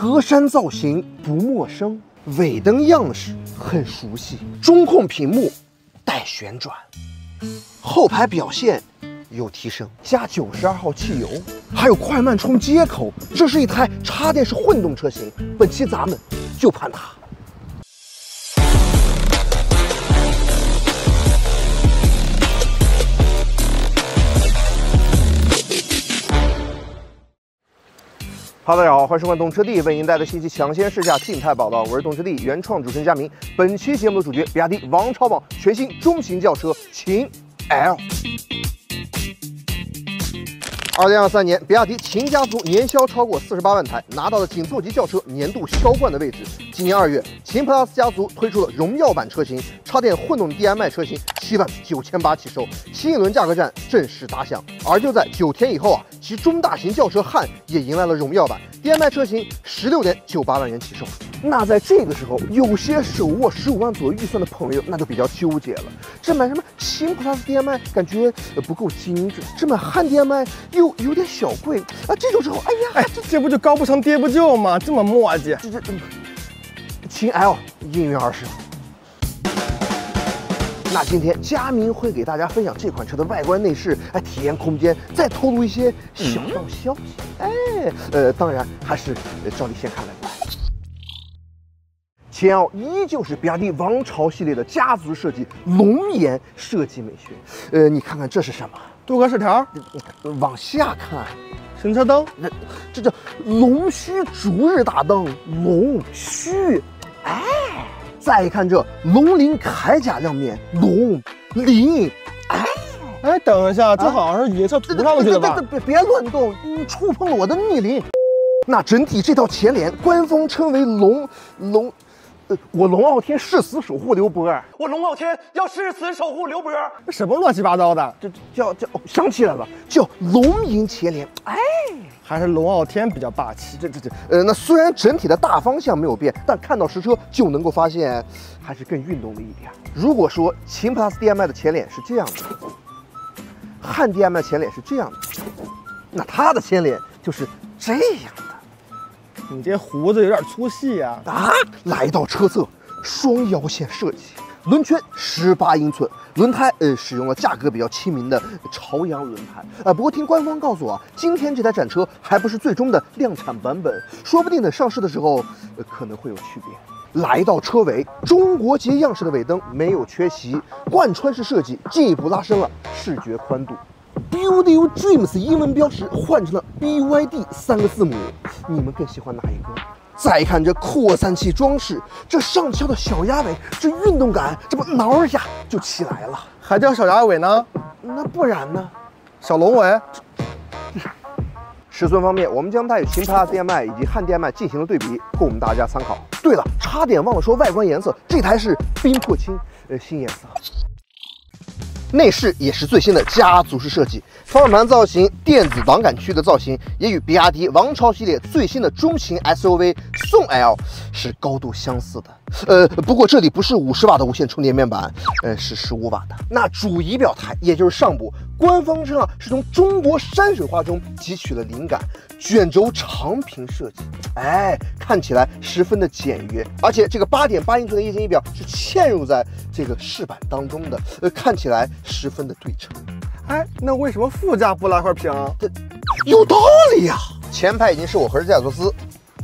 格栅造型不陌生，尾灯样式很熟悉，中控屏幕带旋转，后排表现有提升，加92号汽油，还有快慢充接口，这是一台插电式混动车型。本期咱们就盘它。哈喽，大家好，欢迎收看动车帝为您带来信息抢先试驾静态报道，我是动车帝原创主持人佳明。本期节目的主角，比亚迪王超榜全新中型轿车秦 L。2023年，比亚迪秦家族年销超过48万台，拿到了紧凑级轿车年度销冠的位置。今年2月，秦 Plus 家族推出了荣耀版车型，插电混动 DMI 车型79800起售，新一轮价格战正式打响。而就在9天以后啊，其中大型轿车汉也迎来了荣耀版 DMI 车型16.98万元起售。那在这个时候，有些手握15万左右预算的朋友，那就比较纠结了。这买什么秦 Plus DMI 感觉不够精致，这买汉 DMI 又有点小贵啊。这种时候，哎呀， 这不就高不成低不就吗？这么磨叽。 秦 L 应运而生。那今天佳明会给大家分享这款车的外观内饰，体验空间，再透露一些小道消息。当然还是照例先看外观。秦 L 依旧是比亚迪王朝系列的家族设计，龙颜设计美学。你看看这是什么？ 镀铬饰条， 往下看， 行车灯， 这叫龙须逐日大灯，龙须。再看这龙鳞铠甲亮面，龙鳞。 等一下，这好像是野车涂上去的吧？ 别乱动，你触碰了我的逆鳞。那整体这套前脸，官方称为我龙傲天誓死守护刘波， 我龙傲天要誓死守护刘波。 什么乱七八糟的？ 这叫想起来了，叫龙吟前脸。 还是龙傲天比较霸气。 那虽然整体的大方向没有变，但看到实车就能够发现，还是更运动了一点。如果说秦 Plus DMI 的前脸是这样的，汉 DMI 的前脸是这样的，那它的前脸就是这样的。 你这胡子有点粗细呀！ 来到车侧，双腰线设计，轮圈18英寸，轮胎使用了价格比较亲民的朝阳轮胎。不过听官方告诉我，今天这台展车还不是最终的量产版本，说不定等上市的时候可能会有区别。来到车尾，中国结样式的尾灯没有缺席，贯穿式设计进一步拉伸了视觉宽度。Build Your Dreams 英文标识换成了 BYD 3个字母，你们更喜欢哪一个？再看这扩散器装饰，这上翘的小鸭尾，这运动感，这不挠一下就起来了。 还叫小鸭尾呢？ 那不然呢？ 小龙尾。 尺寸方面，我们将它与秦 Plus DMI 以及汉 DMI 进行了对比，供我们大家参考。对了，差点忘了说外观颜色，这台是冰魄青，新颜色。内饰也是最新的家族式设计，方向盘造型、电子档杆区的造型也与比亚迪王朝系列最新的中型 SUV 宋 L 是高度相似的。不过这里不是50瓦的无线充电面板，是15瓦的。那主仪表台，也就是上部，官方称是从中国山水画中汲取了灵感，卷轴长屏设计，看起来十分的简约。而且这个8.8英寸的液晶仪表是嵌入在这个饰板当中的，看起来十分的对称。 那为什么副驾不来块屏？ 这有道理呀！前排已经是我和驾驶座。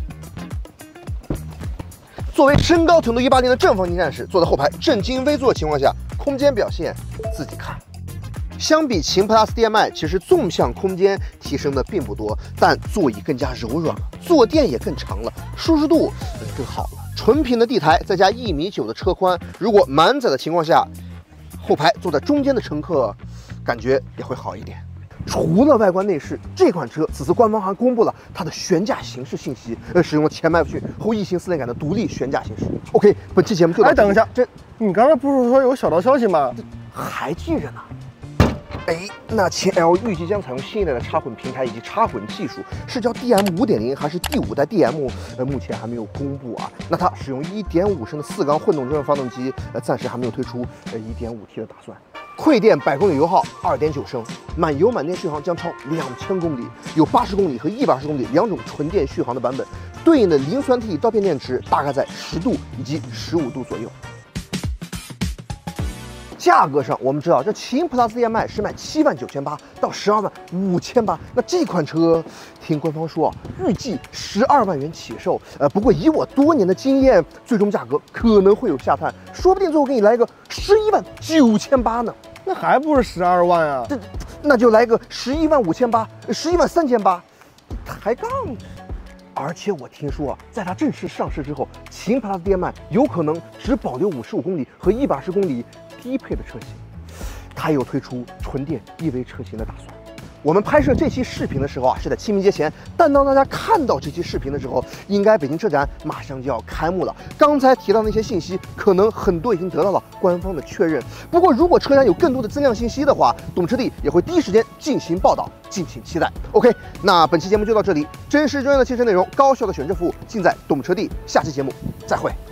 作为身高程度180的正方形战士，坐在后排正襟危坐的情况下，空间表现自己看。相比秦 Plus DMI， 其实纵向空间提升的并不多，但座椅更加柔软了，坐垫也更长了，舒适度更好了。纯平的地台再加1.9米的车宽，如果满载的情况下，后排坐在中间的乘客感觉也会好一点。除了外观内饰，这款车此次官方还公布了它的悬架形式信息，使用了前麦弗逊后异形4连杆的独立悬架形式。OK， 本期节目就到。 等一下，你刚才不是说有小道消息吗？ 还记着呢。那秦 L 预计将采用新一代的插混平台以及插混技术，是叫 DM 5.0还是第5代 DM？目前还没有公布啊。那它使用1.5升的4缸混动真轮发动机，暂时还没有推出1.5T 的打算。 馈电百公里油耗2.9升，满油满电续航将超2000公里，有80公里和120公里2种纯电续航的版本，对应的磷酸铁刀片电池大概在10度以及15度左右。价格上，我们知道这秦 Plus DM-i 是卖7.98万到12.58万，那这款车听官方说啊，预计12万元起售。不过以我多年的经验，最终价格可能会有下探，说不定最后给你来个11.98万呢。 那还不是12万啊？ 那就来个11.58万、11.38万，抬杠。而且我听说啊，在它正式上市之后，秦 Plus DM-i 有可能只保留55公里和120公里低配的车型，它有推出纯电EV车型的打算。我们拍摄这期视频的时候啊，是在清明节前，但当大家看到这期视频的时候，应该北京车展马上就要开幕了。刚才提到的那些信息，可能很多已经得到了官方的确认。不过，如果车展有更多的增量信息的话，懂车帝也会第一时间进行报道，敬请期待。OK， 那本期节目就到这里，真实专业的汽车内容，高效的选车服务，尽在懂车帝。下期节目再会。